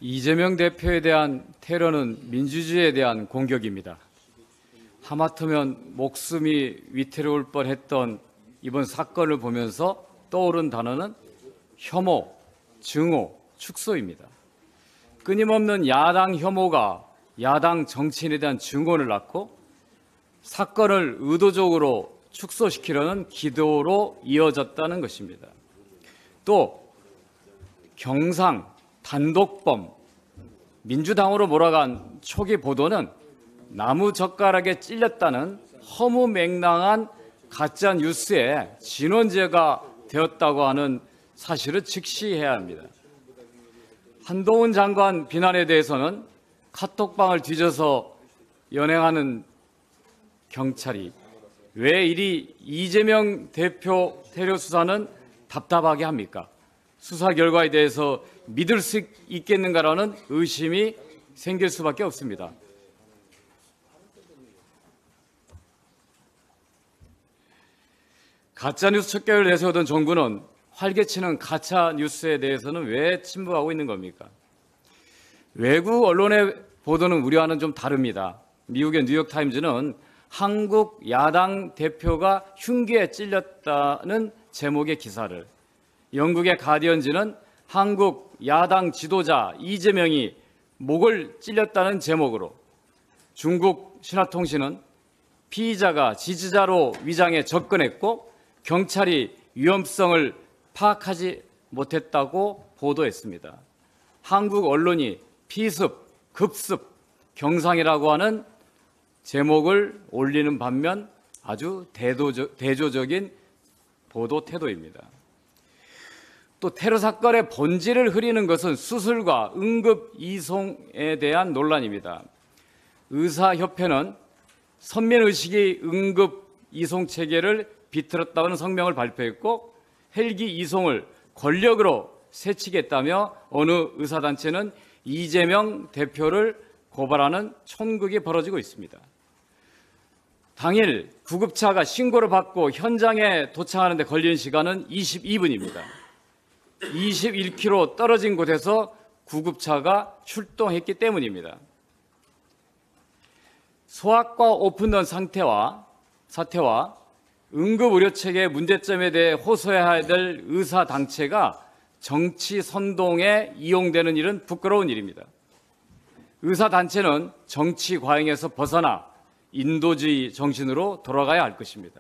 이재명 대표에 대한 테러는 민주주의에 대한 공격입니다. 하마터면 목숨이 위태로울 뻔했던 이번 사건을 보면서 떠오른 단어는 혐오, 증오, 축소입니다. 끊임없는 야당 혐오가 야당 정치인에 대한 증오를 낳고 사건을 의도적으로 축소시키려는 기도로 이어졌다는 것입니다. 또 경상, 단독범, 민주당으로 몰아간 초기 보도는 나무젓가락에 찔렸다는 허무맹랑한 가짜 뉴스의 진원제가 되었다고 하는 사실을 직시해야 합니다. 한동훈 장관 비난에 대해서는 카톡방을 뒤져서 연행하는 경찰이 왜 이리 이재명 대표 테러 수사는 답답하게 합니까? 수사 결과에 대해서 믿을 수 있겠는가라는 의심이 생길 수밖에 없습니다. 가짜뉴스 척결을 내세우던 정부는 활개치는 가짜뉴스에 대해서는 왜 침묵하고 있는 겁니까? 외국 언론의 보도는 우려와는 좀 다릅니다. 미국의 뉴욕타임즈는 한국 야당 대표가 흉기에 찔렸다는 제목의 기사를, 영국의 가디언지는 한국 야당 지도자 이재명이 목을 찔렸다는 제목으로, 중국 신화통신은 피의자가 지지자로 위장해 접근했고 경찰이 위험성을 파악하지 못했다고 보도했습니다. 한국 언론이 피습, 급습, 경상이라고 하는 제목을 올리는 반면 아주 대조적인 보도 태도입니다. 또 테러 사건의 본질을 흐리는 것은 수술과 응급 이송에 대한 논란입니다. 의사협회는 선민의식이 응급 이송 체계를 비틀었다는 성명을 발표했고 헬기 이송을 권력으로 세치겠다며 어느 의사단체는 이재명 대표를 고발하는 촌극이 벌어지고 있습니다. 당일 구급차가 신고를 받고 현장에 도착하는 데 걸린 시간은 22분입니다. 21km 떨어진 곳에서 구급차가 출동했기 때문입니다. 소아과 오픈런 사태와 응급의료체계의 문제점에 대해 호소해야 될 의사단체가 정치 선동에 이용되는 일은 부끄러운 일입니다. 의사단체는 정치 과잉에서 벗어나 인도주의 정신으로 돌아가야 할 것입니다.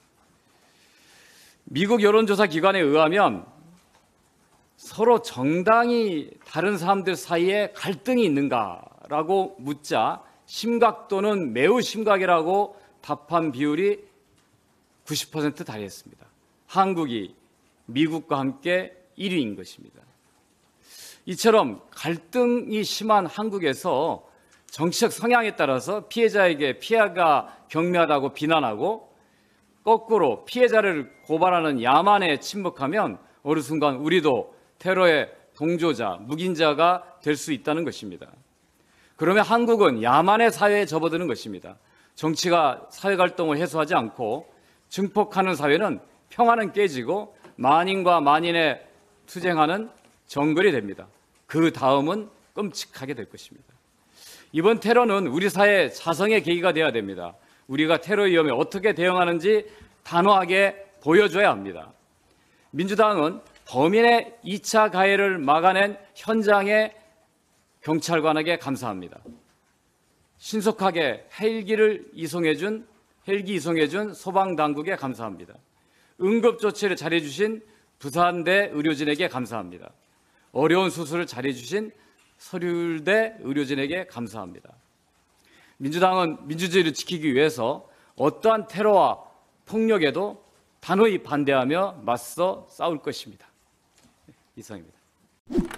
미국 여론조사 기관에 의하면 서로 정당이 다른 사람들 사이에 갈등이 있는가라고 묻자 심각도는 매우 심각이라고 답한 비율이 90% 달했습니다. 한국이 미국과 함께 1위인 것입니다. 이처럼 갈등이 심한 한국에서 정치적 성향에 따라서 피해자에게 피해가 경미하다고 비난하고 거꾸로 피해자를 고발하는 야만에 침묵하면 어느 순간 우리도 테러의 동조자, 묵인자가 될 수 있다는 것입니다. 그러면 한국은 야만의 사회에 접어드는 것입니다. 정치가 사회갈등을 해소하지 않고 증폭하는 사회는 평화는 깨지고 만인과 만인의 투쟁하는 정글이 됩니다. 그 다음은 끔찍하게 될 것입니다. 이번 테러는 우리 사회의 자성의 계기가 되어야 됩니다. 우리가 테러 위험에 어떻게 대응하는지 단호하게 보여줘야 합니다. 민주당은 범인의 2차 가해를 막아낸 현장의 경찰관에게 감사합니다. 신속하게 헬기 이송해준 소방당국에 감사합니다. 응급조치를 잘해주신 부산대 의료진에게 감사합니다. 어려운 수술을 잘해주신 서울대 의료진에게 감사합니다. 민주당은 민주주의를 지키기 위해서 어떠한 테러와 폭력에도 단호히 반대하며 맞서 싸울 것입니다. 이상입니다.